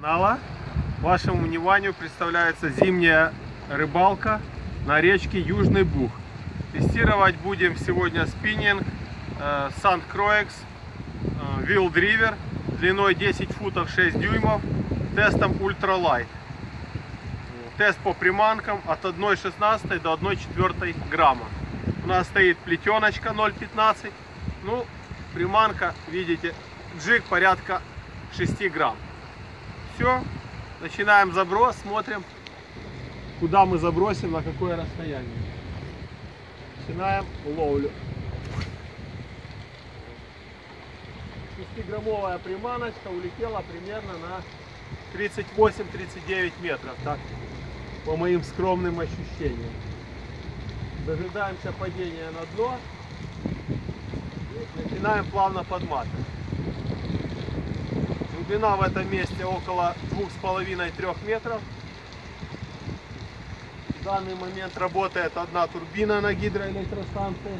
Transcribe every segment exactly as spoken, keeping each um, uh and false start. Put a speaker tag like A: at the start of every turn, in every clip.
A: канала. Вашему вниманию представляется зимняя рыбалка на речке Южный Буг. Тестировать будем сегодня спиннинг э, Sandcroix э, Wild River длиной десять футов шесть дюймов, тестом Ultralight. Тест по приманкам от одной шестнадцатой до одной четвертой грамма. У нас стоит плетеночка ноль пятнадцать. Ну, приманка, видите, джиг порядка шести грамм. Все, начинаем заброс, смотрим, куда мы забросим, на какое расстояние. Начинаем ловлю. шестиграммовая приманочка улетела примерно на тридцать восемь — тридцать девять метров, так, по моим скромным ощущениям. Дожидаемся падения на дно и начинаем плавно подматывать. Глубина в этом месте около двух с половиной — трёх метров. В данный момент работает одна турбина на гидроэлектростанции.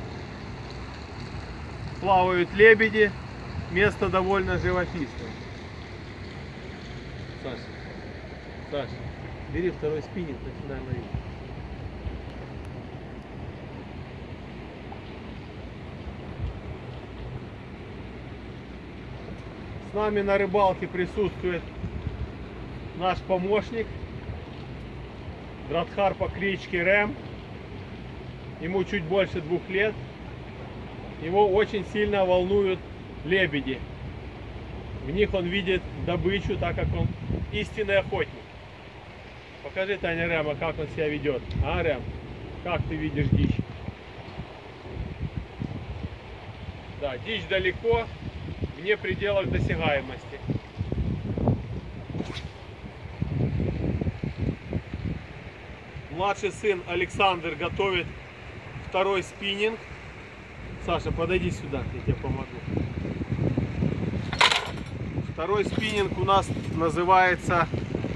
A: Плавают лебеди. Место довольно живописное. Саша, Саша, бери второй спиннинг, начинаем ловить. С нами на рыбалке присутствует наш помощник Дратхар по кличке Рэм. Ему чуть больше двух лет. Его очень сильно волнуют лебеди. В них он видит добычу, так как он истинный охотник. Покажи, Таня, Рэма, как он себя ведет. А, Рэм, как ты видишь дичь? Да, дичь далеко, вне пределов досягаемости. Младший сын Александр готовит второй спиннинг. Саша, подойди сюда, я тебе помогу. Второй спиннинг у нас называется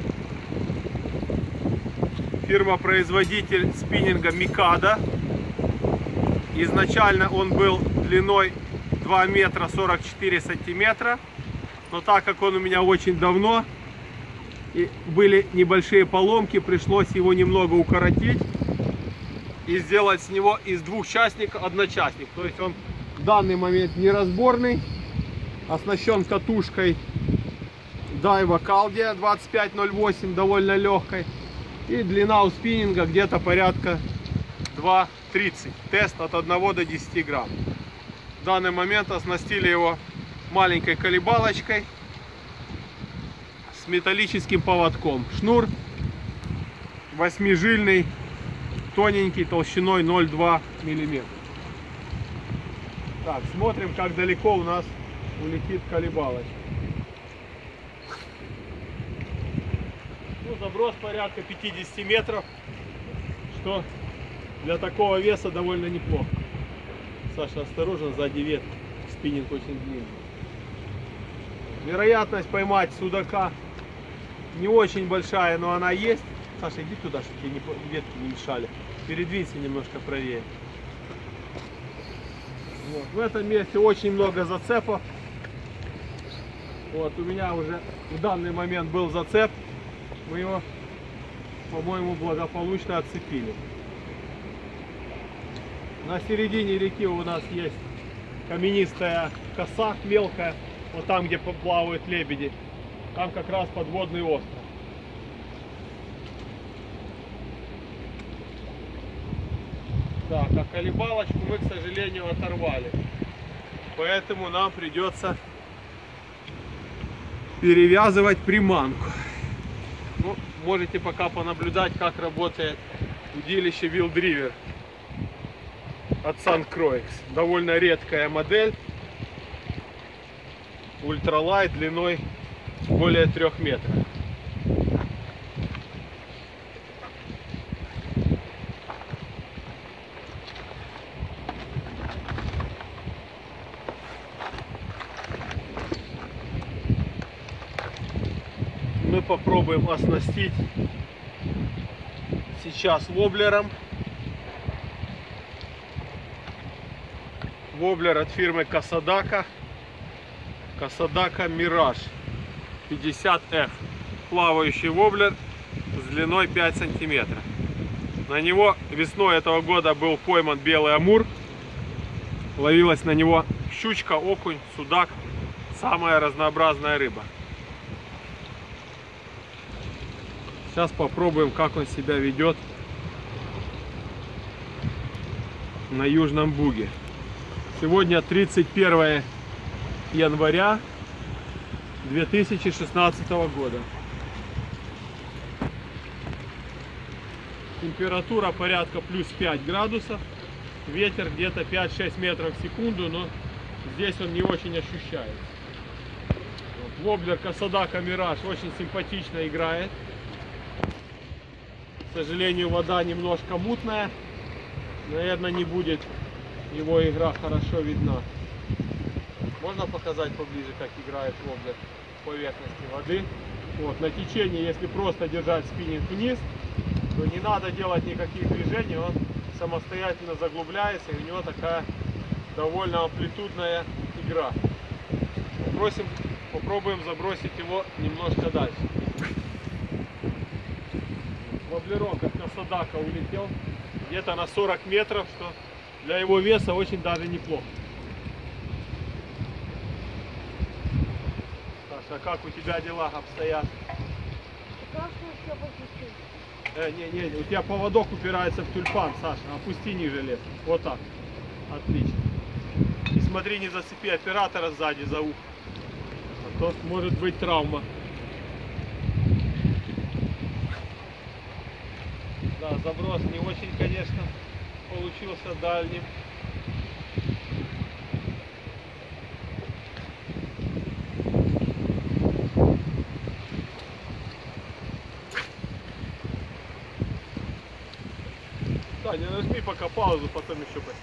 A: фирма-производитель спиннинга Микада. Изначально он был длиной два метра сорок четыре сантиметра, но так как он у меня очень давно и были небольшие поломки, пришлось его немного укоротить и сделать с него из двух частников одночастник. То есть он в данный момент неразборный, оснащен катушкой Daiwa Caldia двадцать пять ноль восемь, довольно легкой, и длина у спиннинга где-то порядка два тридцать. Тест от одного до десяти грамм. В данный момент оснастили его маленькой колебалочкой с металлическим поводком. Шнур восьмижильный, тоненький, толщиной ноль целых два миллиметра. Так, смотрим, как далеко у нас улетит колебалочка. Ну, заброс порядка пятидесяти метров, что для такого веса довольно неплохо. Саша, осторожно, сзади ветки, спиннинг очень длинный. Вероятность поймать судака не очень большая, но она есть. Саша, иди туда, чтобы тебе ветки не мешали. Передвинься немножко правее. Вот. В этом месте очень много зацепов. Вот, у меня уже в данный момент был зацеп. Мы его, по-моему, благополучно отцепили. На середине реки у нас есть каменистая коса мелкая. Вот там, где плавают лебеди. Там как раз подводный остров. Так, а колебалочку мы, к сожалению, оторвали. Поэтому нам придется перевязывать приманку. Ну, можете пока понаблюдать, как работает удилище Wild River от Sandcroix. Довольно редкая модель. Ультралайт длиной более трех метров. Мы попробуем оснастить сейчас воблером. Воблер от фирмы Касадака. Касадака Мираж пятьдесят эф. плавающий воблер с длиной пять сантиметров. На него весной этого года был пойман белый амур. Ловилась на него щучка, окунь, судак. Самая разнообразная рыба. Сейчас попробуем, как он себя ведет на Южном Буге. Сегодня тридцать первое января две тысячи шестнадцатого года. Температура порядка плюс пять градусов. Ветер где-то пять-шесть метров в секунду, но здесь он не очень ощущается. Воблер Касадака Мираж очень симпатично играет. К сожалению, вода немножко мутная. Наверное, не будет его игра хорошо видна. Можно показать поближе, как играет воблер в поверхности воды. Вот, на течении, если просто держать спиннинг вниз, то не надо делать никаких движений, он самостоятельно заглубляется, и у него такая довольно амплитудная игра. Попросим, попробуем забросить его немножко дальше. Воблерок от Касадака улетел где-то на сорок метров, что для его веса очень даже неплохо. Саша, как у тебя дела обстоят? Э, не, не, у тебя поводок упирается в тюльпан, Саша. Опусти ниже лес. Вот так. Отлично. И смотри, не зацепи оператора сзади за ухо. А то может быть травма. Да, заброс не очень, конечно, получился дальним. Да, не нажми пока паузу, потом еще посмотрим.